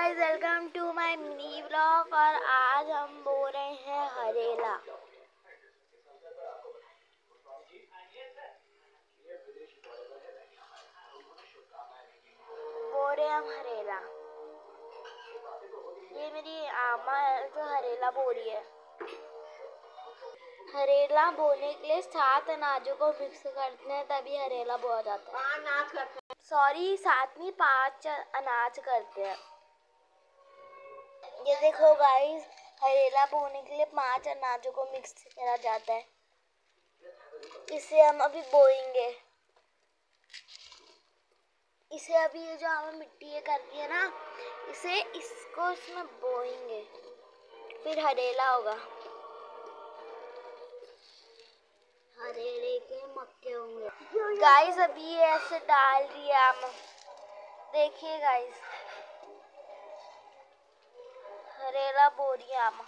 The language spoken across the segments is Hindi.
Guys welcome to my mini blog. और आज हम बो रहे हैं हरेला। बो रहे हम हरेला। ये मेरी आमा है जो हरेला बो रही है। हरेला बोने के लिए 7 अनाजों को मिक्स करते हैं तभी हरेला बोया जाता है। सॉरी 7 नहीं 5 अनाज करते हैं। ये देखो गाइस, हरेला बोने के लिए 5 अनाजों को मिक्स करा जाता है। इसे हम अभी बोएंगे। इसे अभी ये जो हमें मिट्टी ये करती है ना, इसको इसमें बोएंगे, फिर हरेला होगा। हरेले के मक्के होंगे। गाइस अभी ये ऐसे डाल रही है आम। देखिए गाइस, हरेला बो रही है आम।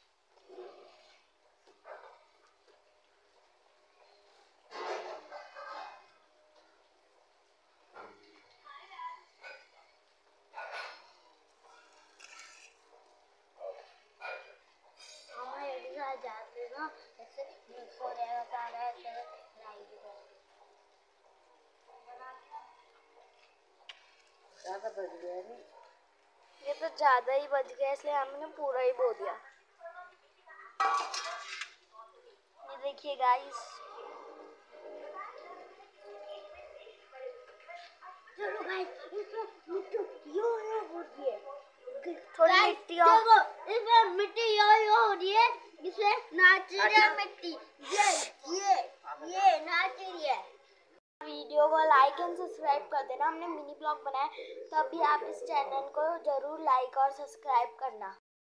जाते ना ऐसे मिक्स हो जाएगा सारा, ऐसे ज़्यादा बच गया नहीं, ये तो ज़्यादा ही बच गया इसलिए हमने पूरा ही बो दिया। ये देखिए गाइस, चलो गाइस इसमें थोड़ी मिट्टी देखो, इसमें मिट्टी यो हो रही है, इसमें नेचुरल मिट्टी ये नेचुरल है। वीडियो को लाइक एंड सब्सक्राइब कर देना। हमने मिनी ब्लॉग बनाया, तभी आप इस चैनल को जरूर लाइक और सब्सक्राइब करना।